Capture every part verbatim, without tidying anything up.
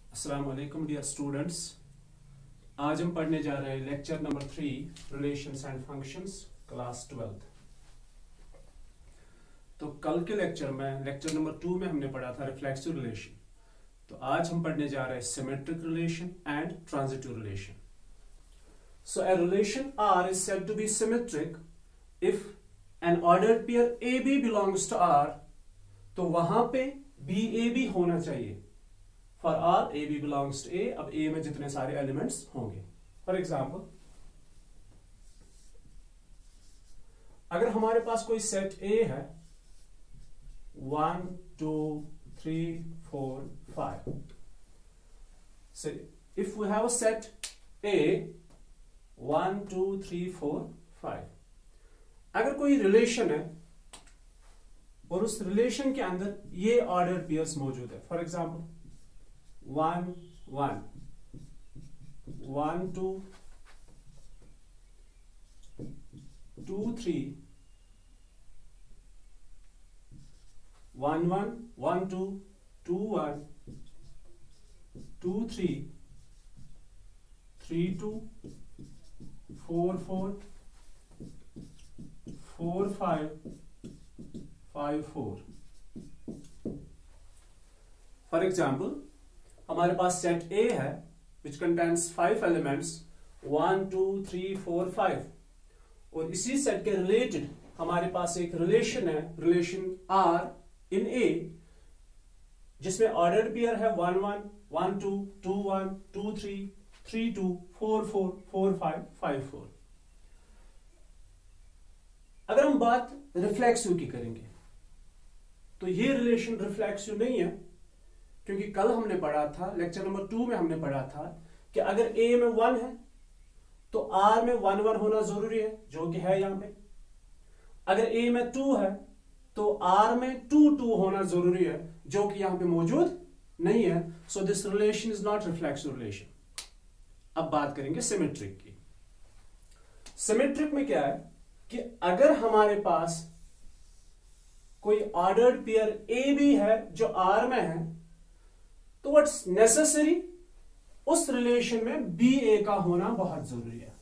अस्सलाम वालेकुम dear students. आज हम पढ़ने जा रहे हैं lecture number three, relations and functions, class twelfth. तो कल के लेक्चर में लेक्चर नंबर टू में हमने पढ़ा था रिफ्लेक्सिव रिलेशन। तो आज हम पढ़ने जा रहे हैं symmetric relation and transitive relation. So a relation R is said to be symmetric if an ordered pair A B belongs to R, तो वहां पे B A B होना चाहिए। For R, A B belongs to A। अब A में जितने सारे elements होंगे, फॉर एग्जाम्पल अगर हमारे पास कोई सेट A है, one two three four five, so if we have a set A, one two three four five, अगर कोई रिलेशन है और उस रिलेशन के अंदर ये ऑर्डर पेयर्स मौजूद है, for example one one one two two three one one one two two one two three three two four four four five five four. For example हमारे पास सेट A है which contains five elements one two three four five, और इसी set के related हमारे पास एक relation है, relation R in A, जिसमें ऑर्डर्ड पेयर है one one one two two one two three three two four four four five five four. अगर हम बात रिफ्लेक्सिव की करेंगे तो ये रिलेशन रिफ्लेक्सिव नहीं है, क्योंकि कल हमने पढ़ा था, लेक्चर नंबर टू में हमने पढ़ा था कि अगर A में वन है तो R में वन वन होना जरूरी है, जो कि है यहां पे। अगर A में टू है तो R में टू टू होना जरूरी है, जो कि यहां पे मौजूद नहीं है। So this relation is not reflexive relation. अब बात करेंगे सिमेट्रिक की। सिमेट्रिक में क्या है कि अगर हमारे पास कोई ऑर्डर्ड पेयर A B है जो R में है, तो व्हाट्स नेसेसरी, उस रिलेशन में बी ए का होना बहुत जरूरी है।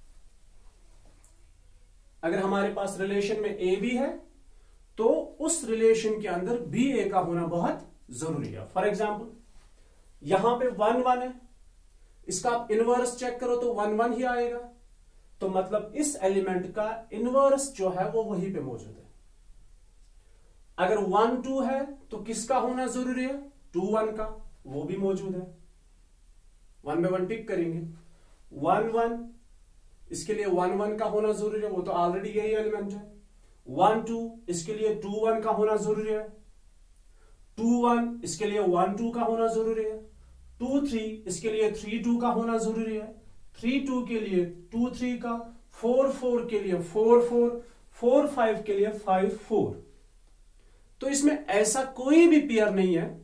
अगर हमारे पास रिलेशन में ए बी है तो उस रिलेशन के अंदर बी ए का होना बहुत जरूरी है। फॉर एग्जाम्पल यहां पे वन वन है, इसका आप इनवर्स चेक करो तो वन वन ही आएगा, तो मतलब इस एलिमेंट का इनवर्स जो है वो वहीं पे मौजूद है। अगर वन टू है तो किसका होना जरूरी है? टू वन का, वो भी मौजूद है। वन में वन टिक करेंगे। वन वन इसके लिए वन वन का होना जरूरी है, वो तो ऑलरेडी यही एलिमेंट है। वन टू इसके लिए टू वन का होना जरूरी है। टू वन इसके लिए वन टू का होना जरूरी है। टू थ्री इसके लिए थ्री टू का होना जरूरी है। थ्री टू के लिए टू थ्री का, फोर फोर के लिए फोर फोर, फोर फाइव के लिए फाइव फोर। तो इसमें ऐसा कोई भी पेयर नहीं है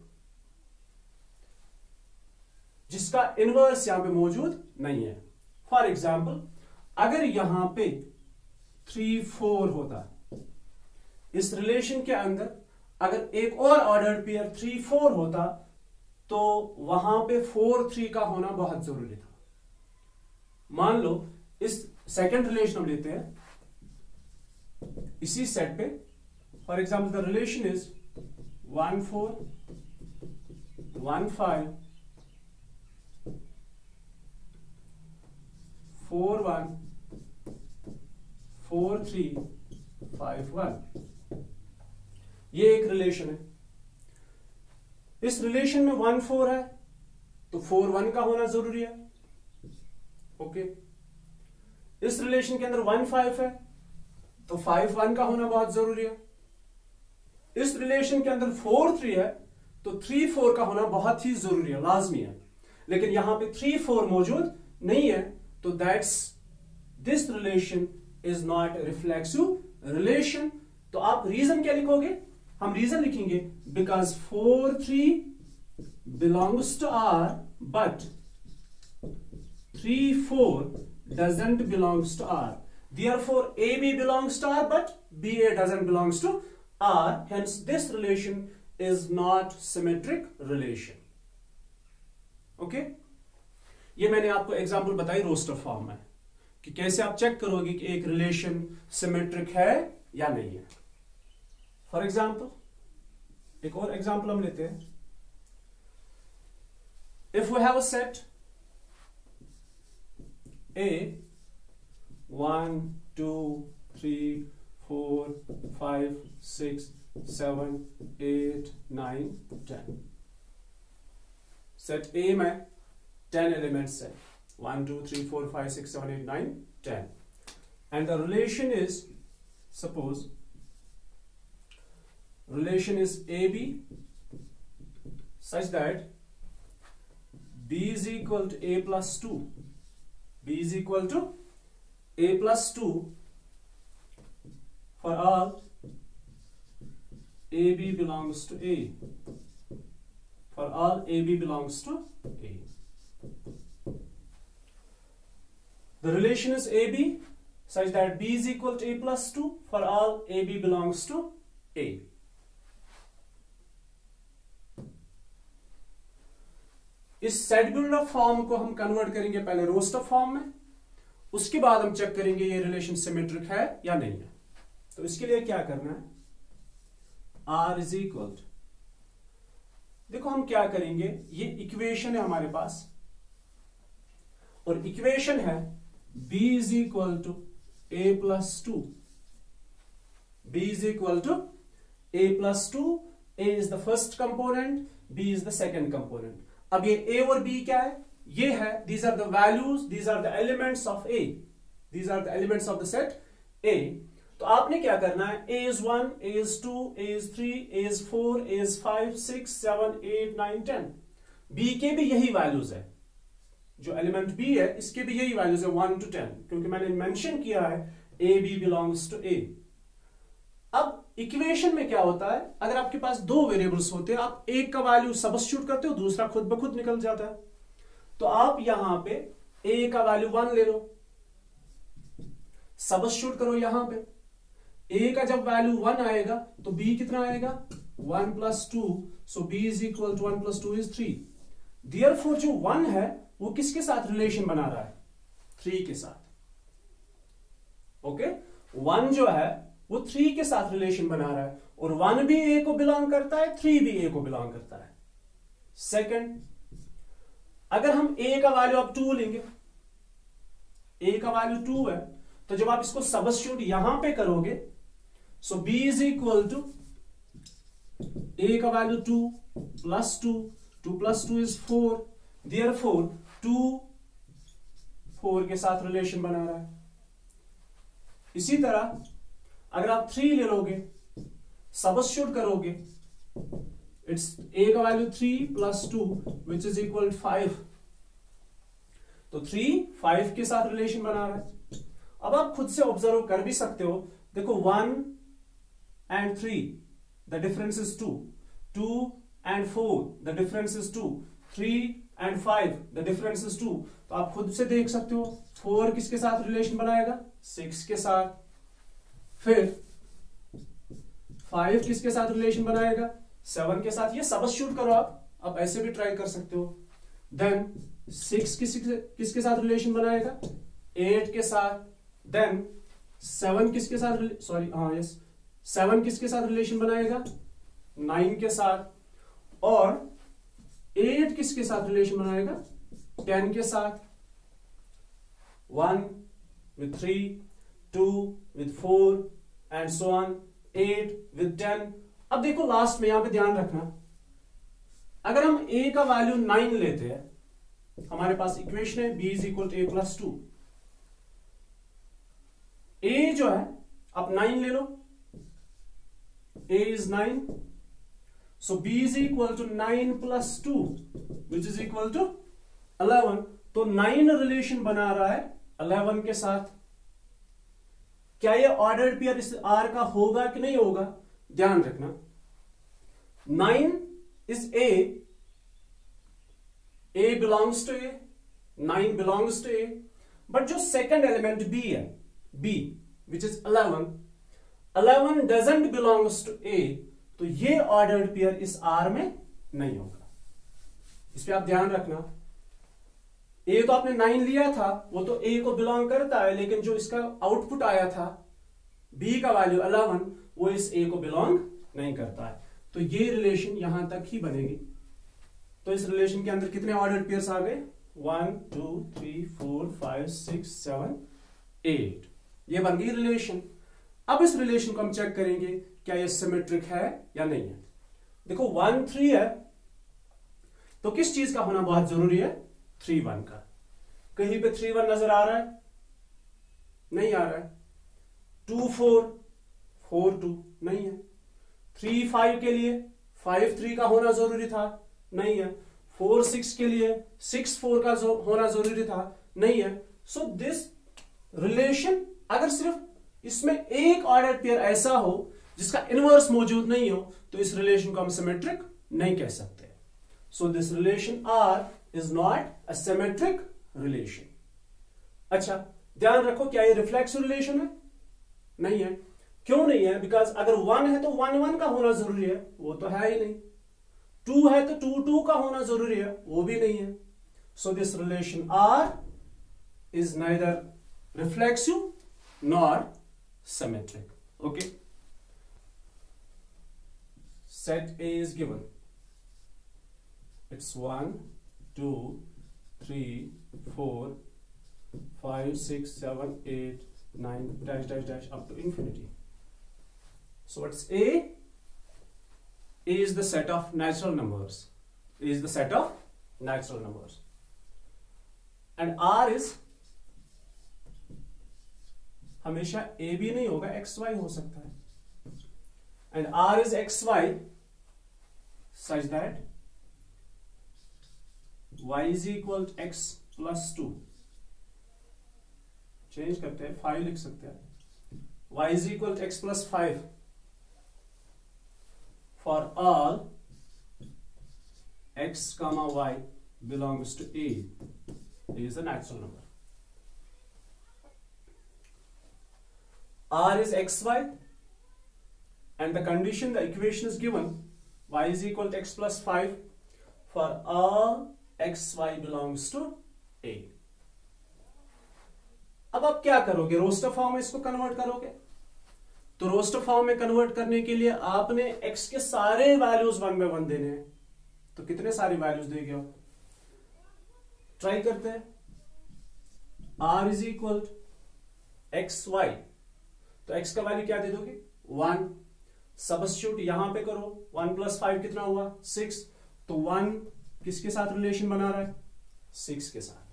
जिसका इनवर्स यहां पे मौजूद नहीं है। फॉर एग्जाम्पल अगर यहां पे थ्री फोर होता, इस रिलेशन के अंदर अगर एक और ऑर्डर्ड पेयर थ्री फोर होता, तो वहां पे फोर थ्री का होना बहुत जरूरी था। मान लो इस सेकंड रिलेशन हम लेते हैं इसी सेट पे। For example the relation is one four one five four one four three five one. ये एक रिलेशन है। इस रिलेशन में वन फोर है तो फोर वन का होना जरूरी है। ओके। इस रिलेशन के अंदर वन फाइव है तो फाइव वन का होना बहुत जरूरी है। इस रिलेशन के अंदर फोर थ्री है तो थ्री फोर का होना बहुत ही जरूरी है, लाजमी है। लेकिन यहां पे थ्री फोर मौजूद नहीं है, तो that's this relation is not reflexive relation. तो आप रीजन क्या लिखोगे? हम रीजन लिखेंगे because four three belongs to R but three four doesn't belongs to R. Therefore A B belongs to R but B A doesn't belongs to R. Hence this relation is not symmetric relation. Okay, ये मैंने आपको example बताई roster form में कि कैसे आप check करोगे कि एक रिलेशन सिमेट्रिक है या नहीं है। फॉर एग्जांपल एक और एग्जांपल हम लेते हैं। If we have a set A one two three four five six seven eight nine ten, set A में टेन एलिमेंट्स है, one two three four five six seven eight nine ten, and the relation is, suppose relation is A B such that B is equal to A plus two, B is equal to A plus two for all A B belongs to A, for all A B belongs to A. The relation is A B such that B is equal to A plus two for all A B belongs to A. इस set builder form को हम convert करेंगे पहले roster form में, उसके बाद हम check करेंगे ये रिलेशन सिमेट्रिक है या नहीं है। तो इसके लिए क्या करना है, R इज इक्वल टू, देखो हम क्या करेंगे, ये इक्वेशन है हमारे पास और इक्वेशन है B is equal to A plus two, B is equal to A plus two, A is the first component, B is the second component. अब ये A और B क्या है, ये है, these are the values, these are the elements of A, these are the elements of the set A. तो आपने क्या करना है, A is one, A is two, A is three, A is four, A is five, six, seven, eight, nine, ten. B के भी यही values है, जो एलिमेंट B है इसके भी यही वैल्यूज है वन टू टेन, क्योंकि मैंने मेंशन किया है A B belongs to A। अब इक्वेशन में क्या होता है, अगर आपके पास दो वेरिएबल्स होते हैं, आप एक का वैल्यू सब्स्टिट्यूट करते हो, दूसरा खुद ब खुद निकल जाता है। तो आप यहां पे A का वैल्यू वन ले लो, सब्स्टिट्यूट करो यहां पे, A का जब वैल्यू वन आएगा तो B कितना आएगा, one plus two, so B is equal to one plus two is three. Therefore जो वन है वो किसके साथ रिलेशन बना रहा है, थ्री के साथ। ओके, वन जो है वो थ्री के साथ रिलेशन बना रहा है और वन भी ए को बिलोंग करता है, थ्री भी ए को बिलोंग करता है। सेकंड, अगर हम ए का वैल्यू अब टू लेंगे, ए का वैल्यू टू है, तो जब आप इसको सब्स्टिट्यूट यहां पे करोगे, so B is equal to A का value two plus two, two plus two is four, therefore two four के साथ रिलेशन बना रहा है। इसी तरह अगर आप थ्री ले लोगे, सब्स्टिट्यूट करोगे, इट्स ए का value three plus two which is equal five, तो थ्री फाइव के साथ रिलेशन बना रहा है। अब आप खुद से ऑब्जर्व कर भी सकते हो, देखो one and three the difference is two, two and four the difference is two, three and five the difference is two. तो आप खुद से देख सकते हो फोर किसके साथ रिलेशन बनाएगा, सिक्स के साथ, फिर फाइव किसके साथ रिलेशन बनाएगा, सेवन के साथ। ये सब्स्टिट्यूट करो आप आप ऐसे भी ट्राई कर सकते हो। देन सिक्स किस किसके साथ रिलेशन बनाएगा, एट के साथ। देन सेवन किसके साथ, सॉरी हाँ यस, सेवन किसके साथ रिलेशन बनाएगा, नाइन के साथ। और एट किसके साथ रिलेशन बनाएगा, टेन के साथ। One with three, two with four and so on, eight with ten. अब देखो लास्ट में यहां पे ध्यान रखना, अगर हम a का वैल्यू नाइन लेते हैं, हमारे पास इक्वेशन है b is equal to A plus two. a जो है आप नाइन ले लो, a is nine, so b is equal to nine plus two which is equal to eleven. तो नाइन रिलेशन बना रहा है इलेवन के साथ। क्या ये ऑर्डर्ड पेयर इस R का होगा कि नहीं होगा, ध्यान रखना। Nine is A, A belongs to A, nine belongs to A, but जो सेकंड एलिमेंट B है, B which is eleven, eleven doesn't belongs to A, तो ये ऑर्डर्ड पेयर इस R में नहीं होगा। इस पे आप ध्यान रखना। ए तो आपने नाइन लिया था, वो तो ए को बिलोंग करता है, लेकिन जो इसका आउटपुट आया था बी का वैल्यू इलेवन, वो इस ए को बिलोंग नहीं करता है। तो ये रिलेशन यहां तक ही बनेगी। तो इस रिलेशन के अंदर कितने ऑर्डर्ड पेयर्स आ गए? One two three four five six seven eight, ये बन गई रिलेशन। अब इस रिलेशन को हम चेक करेंगे क्या ये सिमेट्रिक है या नहीं है। देखो वन थ्री है, तो किस चीज का होना बहुत जरूरी है? थ्री वन का। कहीं पे थ्री वन नजर आ रहा है? नहीं आ रहा है। टू फोर, फोर टू नहीं है। थ्री फाइव के लिए फाइव थ्री का होना जरूरी था, नहीं है। फोर सिक्स के लिए सिक्स फोर का होना जरूरी था, नहीं है। सो दिस रिलेशन, अगर सिर्फ इसमें एक ऑर्डर पेयर ऐसा हो जिसका इनवर्स मौजूद नहीं हो, तो इस रिलेशन को हम सिमेट्रिक नहीं कह सकते। So this relation R is not a symmetric relation. अच्छा ध्यान रखो, क्या ये रिफ्लेक्सिव रिलेशन है? नहीं है। क्यों नहीं है? बिकॉज अगर वन है तो वन वन का होना जरूरी है, वो तो है ही नहीं। टू है तो टू टू का होना जरूरी है, वो भी नहीं है। So this relation R is neither reflexive nor symmetric. Okay, set A is given. It's one, two, three, four, five, six, seven, eight, nine, dash, dash, dash, up to infinity. So what's A? A is the set of natural numbers. A is the set of natural numbers. And R is हमेशा A B नहीं होगा, X Y हो सकता है. And R is X Y such that Y is equal to X plus two. Change करते हैं, five लिख सकते हैं. Y is equal to X plus five for all X comma Y belongs to A. A is a natural number. R is X Y and the condition, the equation is given, Y is equal to X plus five for all X Y belongs to A. अब आप क्या करोगे? Roster form में इसको convert करोगे. तो roster form में convert करने के लिए आपने X के सारे वैल्यूज वन बाय वन देने हैं. तो कितने सारे वैल्यूज देंगे आप? ट्राई करते हैं. R is equal to X Y, तो X का वैल्यू क्या दे दोगे? वन. सबस्टिट्यूट यहां पे करो. वन प्लस फाइव कितना हुआ? सिक्स. तो वन किसके साथ रिलेशन बना रहा है? सिक्स के साथ.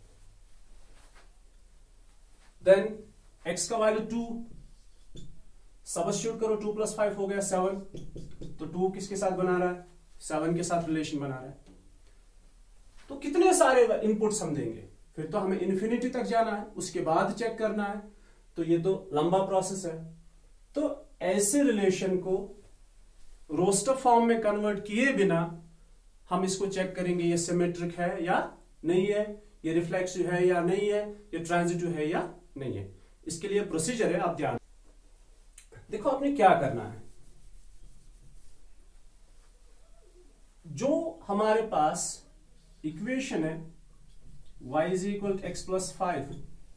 देन X का वैल्यू टू. सबस्टिट्यूट करो. टू प्लस फाइव हो गया सेवन. तो टू किसके साथ बना रहा है? सेवन के साथ रिलेशन बना रहा है. तो कितने सारे इनपुट्स हम देंगे? फिर तो हमें इन्फिनिटी तक जाना है, उसके बाद चेक करना है. तो ये तो लंबा प्रोसेस है. तो ऐसे रिलेशन को रोस्टर फॉर्म में कन्वर्ट किए बिना हम इसको चेक करेंगे ये सिमेट्रिक है या नहीं है, ये रिफ्लेक्सिव है या नहीं है, ये ट्रांजिटिव है या नहीं है. इसके लिए प्रोसीजर है, आप ध्यान देखो. आपने क्या करना है, जो हमारे पास इक्वेशन है y is equal to x plus five,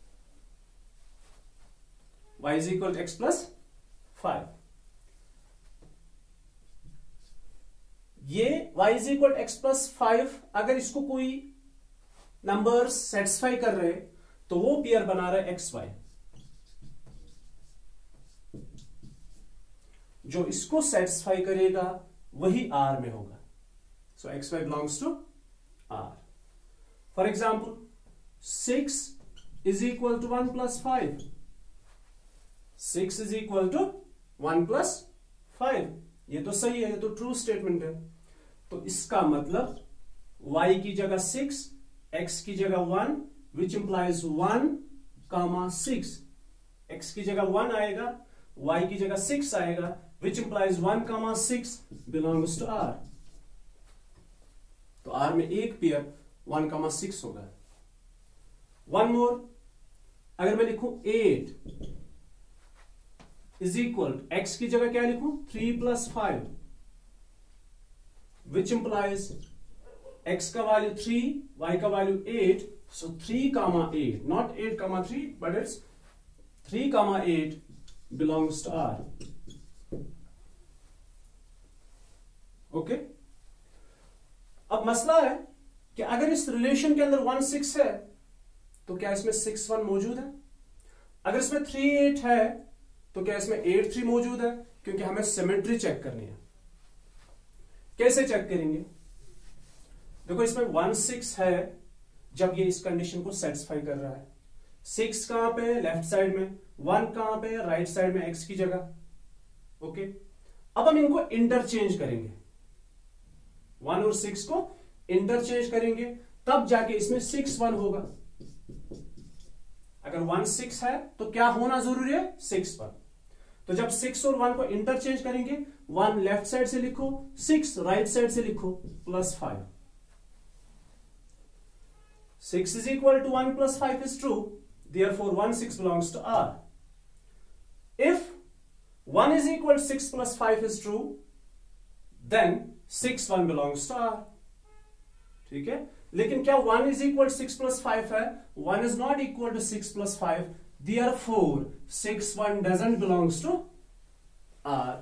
y is equal to x plus five, ये y is equal to x plus five अगर इसको कोई नंबर सेटिस्फाई कर रहे तो वो पेयर बना रहा है xy. जो इसको सेटिस्फाई करेगा वही R में होगा. सो so, xy belongs to R. For example, six is equal to one plus five. six is equal to one plus five. ये तो सही है, ये तो ट्रू स्टेटमेंट है. तो इसका मतलब y की जगह सिक्स, x की जगह one, which implies one comma six. x की जगह वन आएगा, y की जगह सिक्स आएगा, which implies one comma six belongs to R. तो R में एक पेयर वन कमा सिक्स होगा. वन मोर, अगर मैं लिखूं एट इज इक्वल एक्स की जगह क्या लिखूं? Three plus five, which implies X का वैल्यू थ्री, वाई का value eight, So three comma eight, not eight comma three, but it's three comma eight belongs to R. Okay okay? अब मसला है कि अगर इस रिलेशन के अंदर वन सिक्स है तो क्या इसमें सिक्स वन मौजूद है? अगर इसमें थ्री एट है तो क्या इसमें एट थ्री मौजूद है? क्योंकि हमें सिमेट्री चेक करनी है। कैसे चेक करेंगे? देखो इसमें वन सिक्स है जब ये इस कंडीशन को सेटिस्फाई कर रहा है। सिक्स कहां पे? लेफ्ट साइड में। वन कहां पे? राइट साइड में एक्स की जगह। ओके, अब हम इनको इंटरचेंज करेंगे, वन और सिक्स को इंटरचेंज करेंगे, तब जाके इसमें सिक्स वन होगा। अगर वन सिक्स है तो क्या होना जरूरी है? Six one. तो जब सिक्स और वन को इंटरचेंज करेंगे, वन लेफ्ट साइड से लिखो, सिक्स राइट साइड से लिखो, plus five. Six is equal to one plus five is true, therefore one six belongs to R. If one is equal to six plus five is true, then six one belongs to R. ठीक है, लेकिन क्या one is equal to six plus five है? one is not equal to six plus five, therefore six one doesn't belongs to R.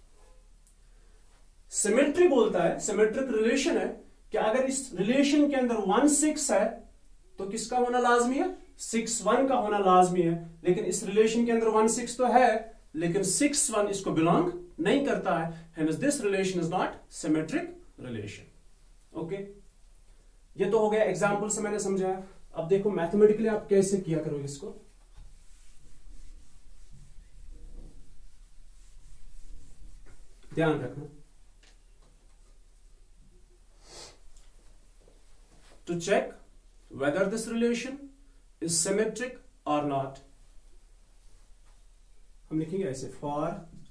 Symmetry बोलता है, symmetric relation है कि अगर इस रिलेशन के अंदर वन सिक्स है तो किसका होना लाजमी है? सिक्स वन का होना लाजमी है। लेकिन इस रिलेशन के अंदर वन सिक्स तो है लेकिन सिक्स वन इसको बिलोंग नहीं करता है, hence this relation is not symmetric relation. Okay okay? ये तो हो गया एग्जाम्पल से मैंने समझाया। अब देखो मैथमेटिकली आप कैसे किया करोगे इसको। ध्यान रखना, to check whether this relation is symmetric or not, हम लिखेंगे ऐसे, for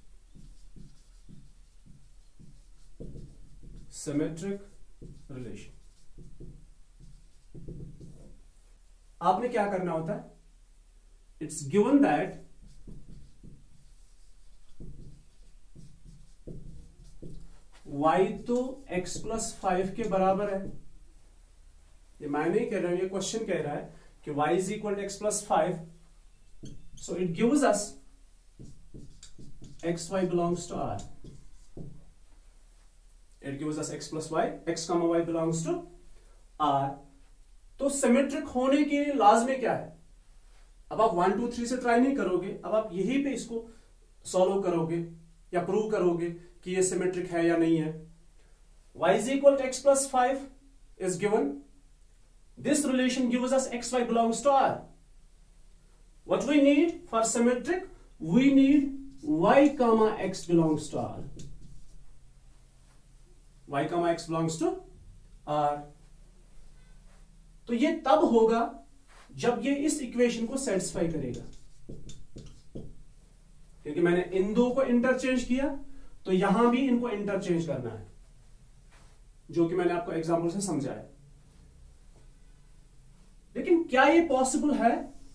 symmetric relation। आपने क्या करना होता है? It's given that y तो x प्लस फाइव के बराबर है। ये मैं नहीं कह रहा हूं, ये क्वेश्चन कह रहा है कि y is equal to x plus five, so it gives us xy belongs to R. It gives us x plus y, x comma y belongs to R. तो सिमेट्रिक होने के लिए लाजमी क्या है? अब आप वन टू थ्री से ट्राई नहीं करोगे, अब आप यहीं पे इसको सॉल्व करोगे या प्रूव करोगे कि ये सिमेट्रिक है या नहीं है। y is equal to x plus five is given. This relation gives us xy belongs to R. What we need for symmetric? We need y comma x belongs to R. Y comma x belongs to R. तो ये तब होगा जब ये इस equation को satisfy करेगा, क्योंकि मैंने इन दो को इंटरचेंज किया तो यहां भी इनको इंटरचेंज करना है, जो कि मैंने आपको एग्जांपल से समझाया। लेकिन क्या ये पॉसिबल है?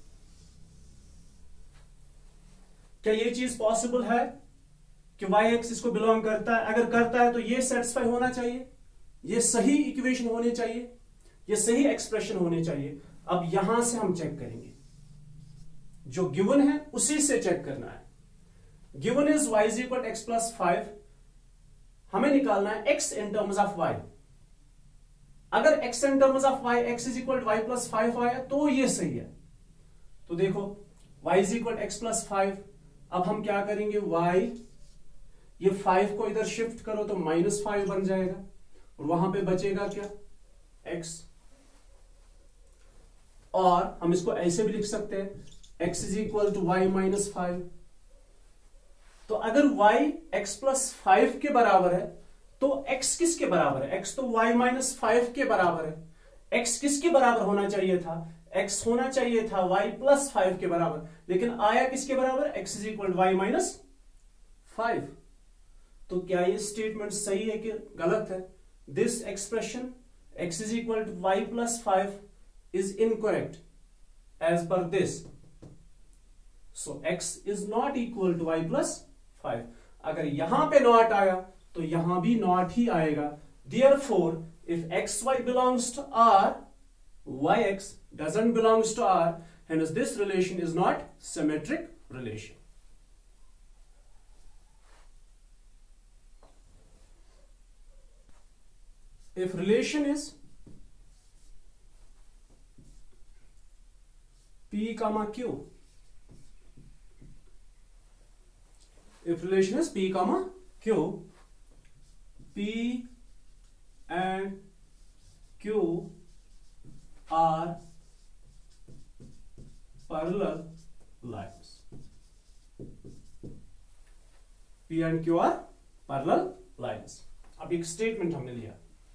क्या ये चीज पॉसिबल है कि y x इसको बिलोंग करता है? अगर करता है तो ये सेटिस्फाई होना चाहिए, ये सही इक्वेशन होनी चाहिए, ये सही एक्सप्रेशन होनी चाहिए। अब यहां से हम चेक करेंगे, जो गिवन है उसी से चेक करना है। Given is y is equal X plus five, हमें निकालना है x in terms of y। अगर x in terms of y x is equal Y plus five आया तो ये सही है। तो देखो y is equal X plus five, अब हम क्या करेंगे? y, ये फाइव को इधर शिफ्ट करो तो माइनस फाइव बन जाएगा और वहां पे बचेगा क्या? x। और हम इसको ऐसे भी लिख सकते हैं x is equal to Y minus five. तो अगर y x प्लस फाइव के बराबर है तो x किसके बराबर है? x तो y माइनस फाइव के बराबर है। x किसके बराबर होना चाहिए था? x होना चाहिए था y प्लस फाइव के बराबर, लेकिन आया किसके बराबर? x is equal Y minus five. तो क्या ये स्टेटमेंट सही है कि गलत है? This expression x is equal to Y plus five is incorrect as per this, so x is not equal to Y plus five. अगर यहां पे नॉट आया तो यहां भी नॉट ही आएगा। Therefore, if xy belongs to R, y x doesn't belongs to R, hence this relation is not symmetric relation. If relation is P comma Q, if relation is P comma Q, P and Q are parallel lines. P and Q are parallel lines. अब एक statement हमने लिया,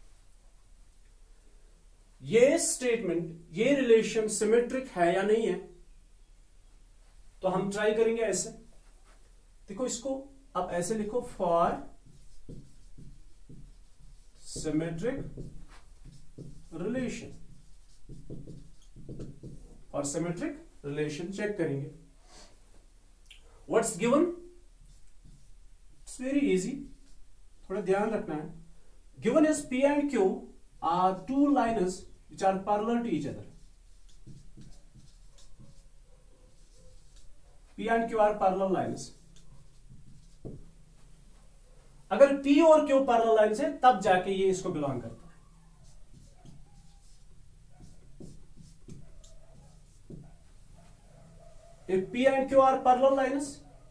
ये statement, ये relation symmetric है या नहीं है, तो हम ट्राई करेंगे ऐसे. देखो इसको आप ऐसे लिखो, फॉर सिमेट्रिक रिलेशन, और सिमेट्रिक रिलेशन चेक करेंगे. What's given? It's very easy, थोड़ा ध्यान रखना है. Given is P and Q are two lines which are parallel to each other. P and Q are parallel lines. अगर P और Q parallel lines है तब जाके ये इसको बिलोंग करता है. If P and Q are parallel lines,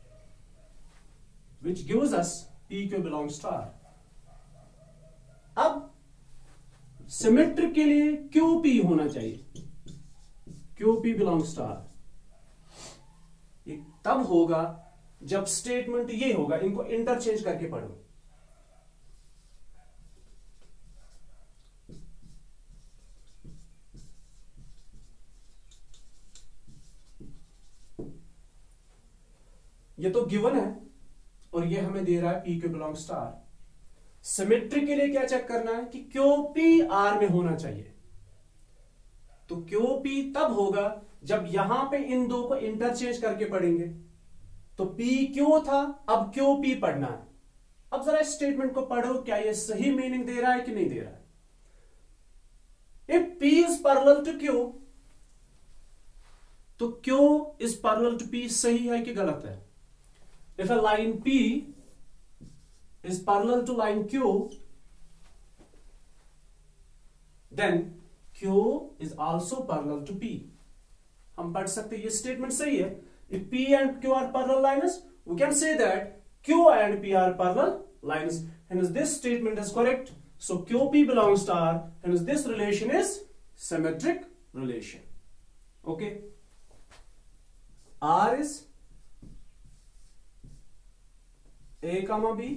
which gives us P Q belongs to R. अब सिमेट्रिक के लिए Q P होना चाहिए. Q P belongs to R. ये तब होगा जब स्टेटमेंट ये होगा, इनको इंटरचेंज करके पढ़ो. ये तो गिवन है और ये हमें दे रहा है P Q belongs to R. Symmetry के लिए क्या चेक करना है कि Q P R में होना चाहिए. तो Q P तब होगा जब यहां पे इन दो को इंटरचेंज करके पढ़ेंगे. तो P Q था, अब Q P पढ़ना है. अब जरा इस स्टेटमेंट को पढ़ो, क्या ये सही मीनिंग दे रहा है कि नहीं दे रहा है. If P is parallel to Q, तो Q is parallel to P सही है कि गलत है. If a line P is parallel to line Q, then Q is also parallel to P. हम पढ़ सकते हैं ये स्टेटमेंट सही है. If P and Q are parallel lines, we can say that Q and P are parallel lines. Hence this statement is correct. So Q P belongs to R. Hence this relation is symmetric relation. Okay. R is A comma B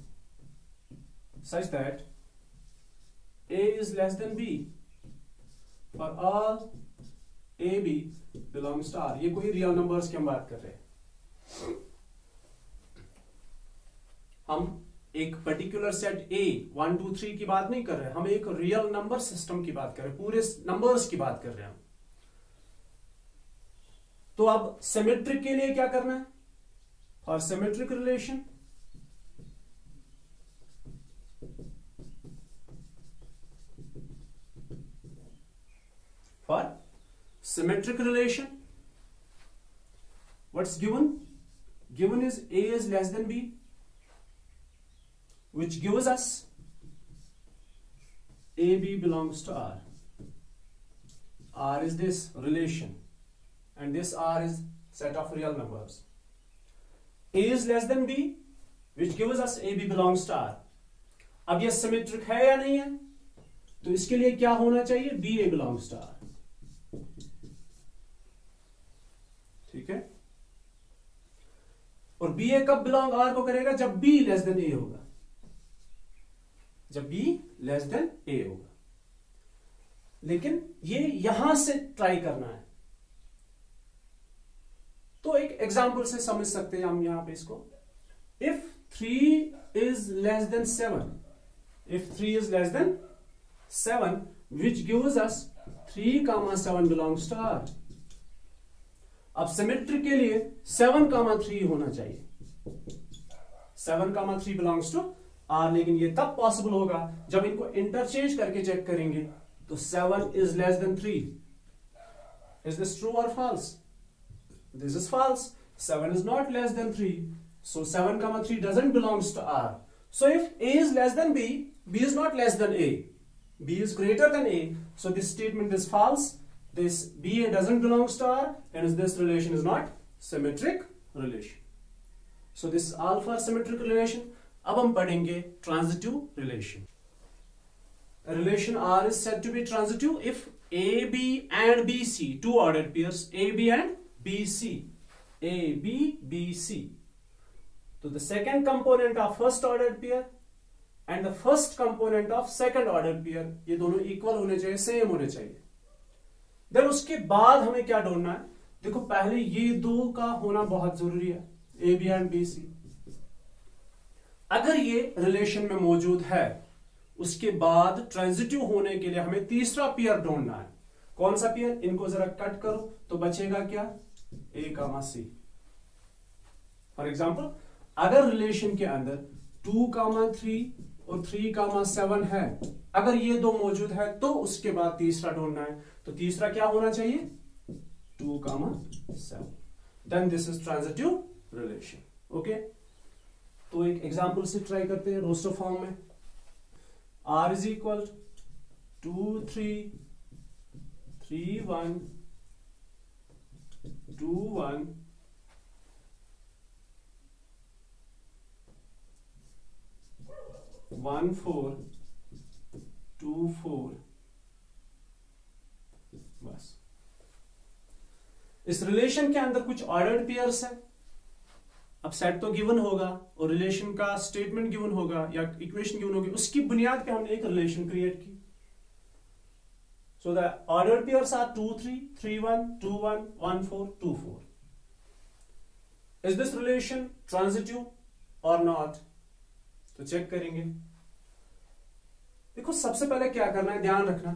such that A is less than B for all A B belongs to R. ये कोई real numbers की हम बात कर रहे हैं. हम एक particular set A one two three की बात नहीं कर रहे, हम एक रियल नंबर सिस्टम की बात कर रहे हैं, पूरे नंबर्स की बात कर रहे हैं हम. तो अब सिमेट्रिक के लिए क्या करना है? For symmetric relation for symmetric relation, what's given? Given is A is less than B, which gives us A B belongs to R. R is this relation and this R is set of real numbers. A is less than B, which gives us A B belongs to R. अब ये symmetric है या नहीं है? तो इसके लिए क्या होना चाहिए? B A belongs to R. ठीक है. और बी ए कब बिलोंग आर को करेगा? जब बी लेस देन ए होगा. जब बी लेस देन ए होगा. लेकिन ये यहां से ट्राई करना है. तो एक एग्जांपल से समझ सकते हैं हम यहां पे इसको. If three is less than seven, if three is less than seven, which gives us three comma seven belongs to R. अब सिमेट्री के लिए सेवन कामा थ्री होना चाहिए. Seven comma three belongs to R. लेकिन ये तब possible होगा जब इनको इंटरचेंज करके चेक करेंगे. तो seven is less than three. Is this true और false? This is false. seven is not less than three. So seven comma three doesn't belongs to R. So if A is less than B, B is not less than A. B is greater than A. So this statement is false. This B A doesn't belongs to R, and this relation is not symmetric relation. So this is all for symmetric relation. अब हम पढ़ेंगे transitive relation. A relation R is said to be transitive if A, B and B, C, two ordered pairs A, B and B, C. A, B, B, C. So the second component of first ordered pair and the first component of second ordered pair, ये दोनों equal होने चाहिए, same होने चाहिए. Then उसके बाद हमें क्या ढूंढना है? देखो पहले ये दो का होना बहुत जरूरी है, A, B and B, C. अगर ये रिलेशन में मौजूद है, उसके बाद ट्रांजिटिव होने के लिए हमें तीसरा पेयर ढूंढना है. कौन सा पेयर? इनको जरा कट करो तो बचेगा क्या? A comma C. For example अगर रिलेशन के अंदर टू कामा थ्री और थ्री कामा सेवन है, अगर ये दो मौजूद है तो उसके बाद तीसरा ढूंढना है. तो तीसरा क्या होना चाहिए? Two comma seven. Then this is transitive relation. Okay, तो एक एग्जाम्पल से ट्राई करते हैं रोस्टर फॉर्म में. R is equal to three three one two one one four two four. बस इस रिलेशन के अंदर कुछ ऑर्डर्ड पेयर्स है. अब सेट तो गिवन होगा और रिलेशन का स्टेटमेंट गिवन होगा या इक्वेशन गिवन होगी, उसकी बुनियाद पे हमने एक रिलेशन क्रिएट की. So the ordered pairs are two three, three one, two one, one four, two four. Is this relation transitive or not? तो चेक करेंगे. देखो सबसे पहले क्या करना है, ध्यान रखना,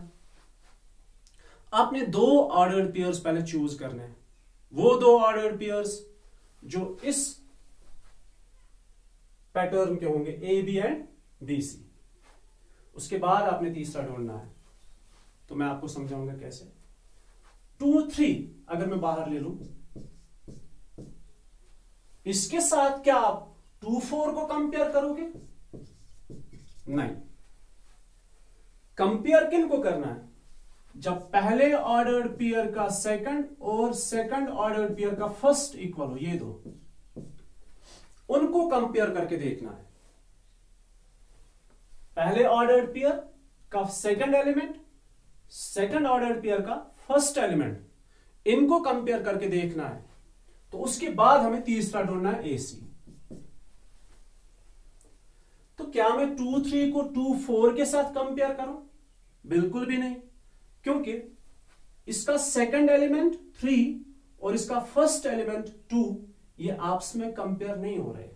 आपने दो ऑर्डर्ड पेयर्स पहले चूज करने हैं. वो दो ऑर्डर्ड पेयर्स जो इस पैटर्न के होंगे, A B and B C. उसके बाद आपने तीसरा ढूंढना है. तो मैं आपको समझाऊंगा कैसे. टू थ्री अगर मैं बाहर ले लूं, इसके साथ क्या आप टू फोर को कंपेयर करोगे? नहीं. कंपेयर किन को करना है? जब पहले ऑर्डर्ड पेयर का सेकंड और सेकंड ऑर्डर्ड पेयर का फर्स्ट इक्वल हो, ये दो, उनको कंपेयर करके देखना है. पहले ऑर्डर्ड पेयर का second element, second order pair का फर्स्ट एलिमेंट, इनको कंपेयर करके देखना है. तो उसके बाद हमें तीसरा ढूंढना है, ए सी. तो क्या मैं टू थ्री को टू फोर के साथ कंपेयर करूं? बिल्कुल भी नहीं, क्योंकि इसका सेकंड एलिमेंट थ्री और इसका फर्स्ट एलिमेंट टू, ये आपस में कंपेयर नहीं हो रहे.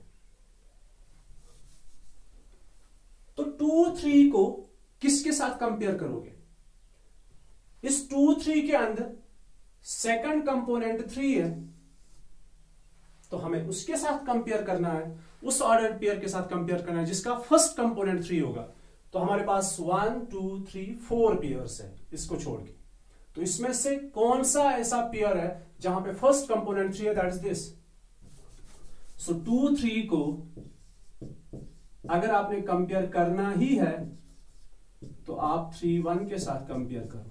तो टू थ्री को किसके साथ कंपेयर करोगे? इस टू थ्री के अंदर सेकंड कंपोनेंट थ्री है, तो हमें उसके साथ कंपेयर करना है, उस ऑर्डर पेयर के साथ कंपेयर करना है जिसका फर्स्ट कंपोनेंट थ्री होगा. तो हमारे पास one two three four pairs है इसको छोड़ के. तो इसमें से कौन सा ऐसा पेयर है जहां पे फर्स्ट कंपोनेंट थ्री है? That is this. So two three को अगर आपने कंपेयर करना ही है तो आप थ्री वन के साथ कंपेयर करो.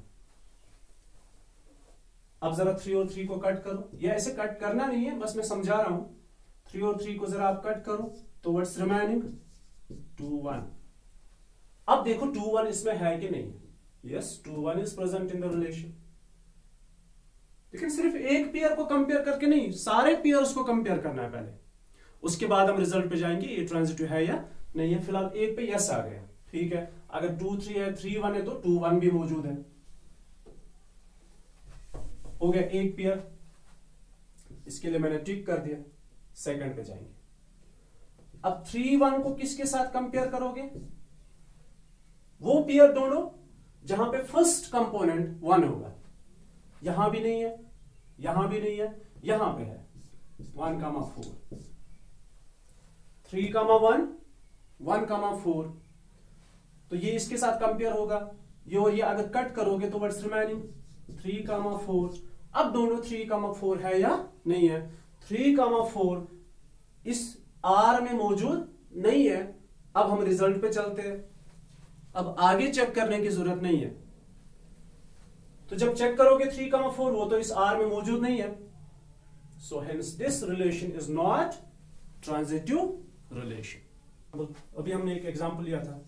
अब जरा थ्री और थ्री को कट करो. ये ऐसे कट करना नहीं है, बस मैं समझा रहा हूं. थ्री और थ्री को जरा आप कट करो तो व्हाट्स रिमेनिंग? To one. अब देखो टू वन इसमें है कि नहीं? Yes, two one is present in the relation. लेकिन सिर्फ एक पेयर को कंपेयर करके नहीं, सारे पेयर्स को कंपेयर करना है पहले. उसके बाद हम रिजल्ट पे जाएंगे ये ट्रांजिटिव है या नहीं है. फिलहाल एक पे यस आ गया, ठीक है. अगर टू थ्री है, थ्री वन है, तो टू वन भी मौजूद है. हो गया एक पेयर. इसके लिए मैंने टिक कर दिया. सेकंड पे जाएंगे. अब थ्री वन को किसके साथ कंपेयर करोगे? वो पेयर ढूंढो जहां पे फर्स्ट कंपोनेंट वन होगा. यहां भी नहीं है, यहां भी नहीं है, यहां पे है. One comma four, three comma one, one comma four. तो ये इसके साथ कंपेयर होगा. ये और ये अगर कट करोगे तो what's remaining three comma four. अब दोनों थ्री कामा फोर है या नहीं है? थ्री कामा फोर इस आर में मौजूद नहीं है। अब हम रिजल्ट पे चलते हैं। अब आगे चेक करने की जरूरत नहीं है। तो जब चेक करोगे थ्री कामा फोर, वो तो इस आर में मौजूद नहीं है। So hence this relation is not transitive relation. अभी हमने एक एग्जांपल लिया था,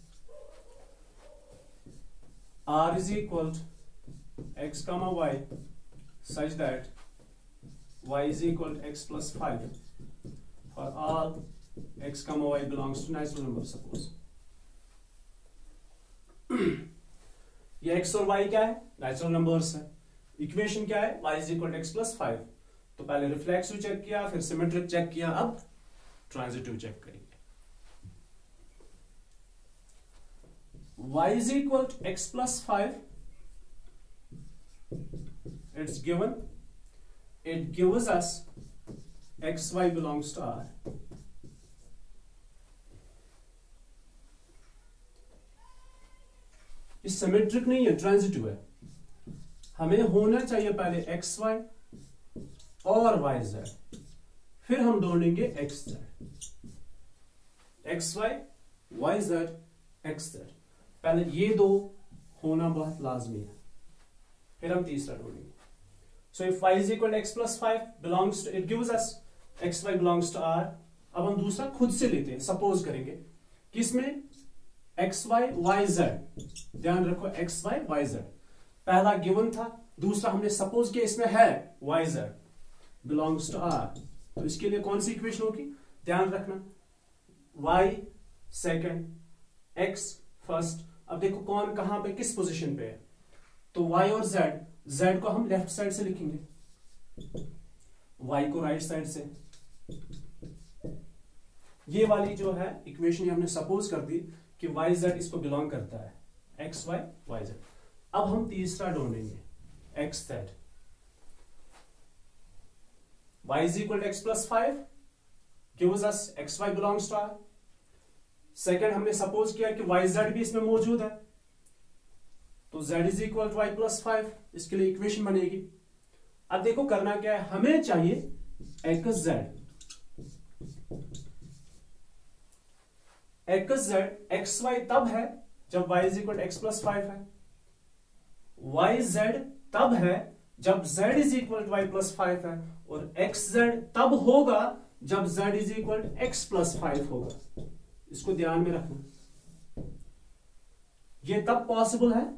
R is equal to x comma y such that y is equal to x plus five for all x comma y belongs to natural number. Suppose ये x और y क्या है? Natural numbers है। Equation क्या है? y is equal to x plus five। तो पहले reflexive check किया, फिर सिमेट्रिक चेक किया, अब ट्रांजिटिव चेक करेंगे। y is equal to x plus five, it's given, it gives us xy belongs to R। ये सिमेट्रिक नहीं है, ट्रांजिटिव है। हमें होना चाहिए पहले xy और yz, फिर हम ढूंढेंगे xz, xy, yz, xz। पहले ये दो होना बहुत लाजमी है, फिर हम तीसरा ढूंढेंगे। So if y is equal to x plus five belongs to, it gives us xy belongs to R। अब हम दूसरा खुद से लेते हैं, सपोज करेंगे कि इसमें xy yz, ध्यान रखो xy yz पहला गिवन था, दूसरा हमने सपोज किया इसमें है yz belongs to R। तो इसके लिए कौन सी इक्वेशन होगी? ध्यान रखना, y सेकंड, x फर्स्ट। अब देखो कौन कहां पे किस पोजीशन पे है, तो y और z, z को हम लेफ्ट साइड से लिखेंगे, y को राइट साइड से। ये वाली जो है इक्वेशन हमने सपोज कर दी कि yz इसको बिलोंग करता है, xy yz। अब हम तीसरा ढूंढेंगे xz, y is equal to x plus five gives us xy belongs to R। Second हमने सपोज किया कि yz भी इसमें मौजूद है, तो z is equal to y plus five, इसके लिए इक्वेशन बनेगी। अब देखो करना क्या है, हमें चाहिए xz, xz xy तब है जब y is equal to x plus five है, yz तब है जब z is equal to y plus five है, और xz तब होगा जब z is equal to x plus five होगा। इसको ध्यान में रखना, ये तब पॉसिबल है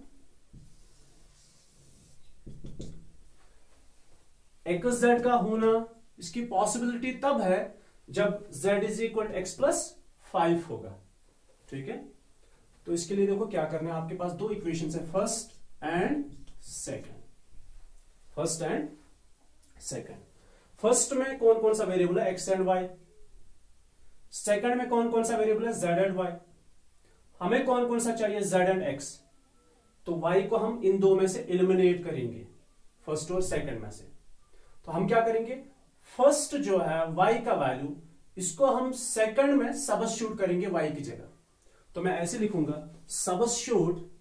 xz का होना, इसकी पॉसिबिलिटी तब है जब z is equal to X plus five होगा। ठीक है, तो इसके लिए देखो क्या करना है, आपके पास दो इक्वेशन है, first and second, first and second. First में कौन कौन सा वेरिएबल है? x and y। सेकंड में कौन कौन सा वेरिएबल है? z and y। हमें कौन कौन सा चाहिए? z and x। तो y को हम इन दो में से एलिमिनेट करेंगे, फर्स्ट और सेकंड में से। तो हम क्या करेंगे, फर्स्ट जो है y का वैल्यू, इसको हम सेकंड में सबस्टिट्यूट करेंगे y की जगह। तो मैं ऐसे लिखूंगा, substitute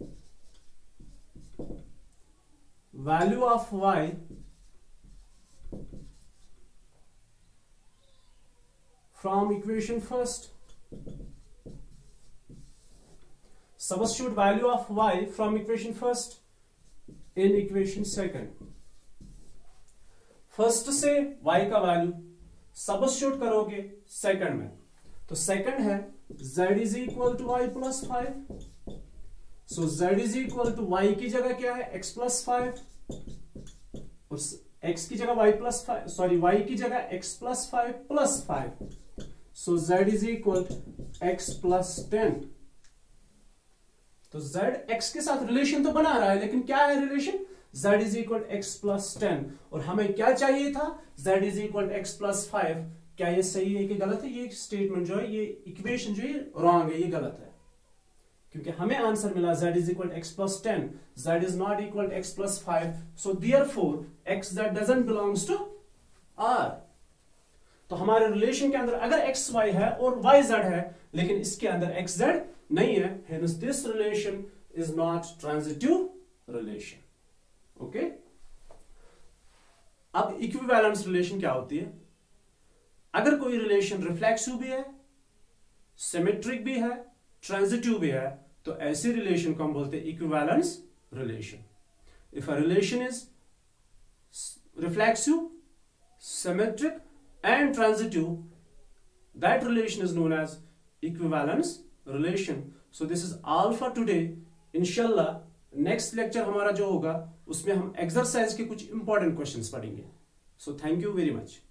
value of y from equation first, substitute value of y from equation first in equation second। First से y का वैल्यू सबस्टिट्यूट करोगे सेकंड में, तो सेकंड है z is equal to y plus five. So z is equal to y की जगह क्या है? x plus फाइव, और x की जगह y plus five, sorry y की जगह x plus five plus five. So z is equal to x plus ten. तो z x के साथ रिलेशन तो बना रहा है, लेकिन क्या है relation? z is equal to x plus ten. और हमें क्या चाहिए था? z is equal to x plus five. क्या ये सही है कि गलत है? ये स्टेटमेंट जो है, ये इक्वेशन जो है रॉन्ग है, ये गलत है, क्योंकि हमें आंसर मिला z is equal to x plus ten, z is not equal to x plus five. so therefore xz doesn't belongs to R। तो हमारे रिलेशन के अंदर अगर एक्स वाई है और वाई जेड है, लेकिन इसके अंदर एक्स जेड नहीं है, hence this relation is not transitive relation. Okay okay? अब इक्विवेलेंस रिलेशन क्या होती है? अगर कोई रिलेशन रिफ्लेक्सिव भी है, सिमेट्रिक भी है, ट्रांजिटिव भी है, तो ऐसी रिलेशन को हम बोलते हैं equivalence relation. If a relation is reflexive, symmetric and transitive, that relation is known as equivalence relation. So this is all for today. Inshallah next lecture हमारा जो होगा उसमें हम exercise के कुछ important questions पढ़ेंगे. So thank you very much.